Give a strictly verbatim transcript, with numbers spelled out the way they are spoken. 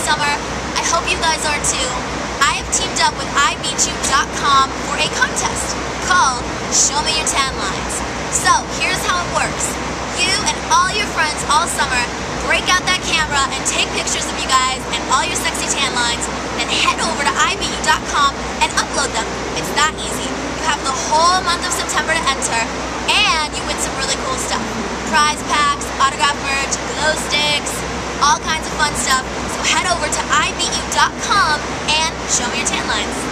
summer. I hope you guys are too. I have teamed up with i beat you dot com for a contest called Show Me Your Tan Lines. So here's how it works. You and all your friends all summer break out that camera and take pictures of you guys and all your sexy tan lines, then head over to i beat you dot com and upload them. It's that easy. You have the whole month of September to enter, and you win some really cool stuff. Prize packs, autograph merch, glow sticks, all kinds of fun stuff. So head over to i beat you dot com and show me your tan lines.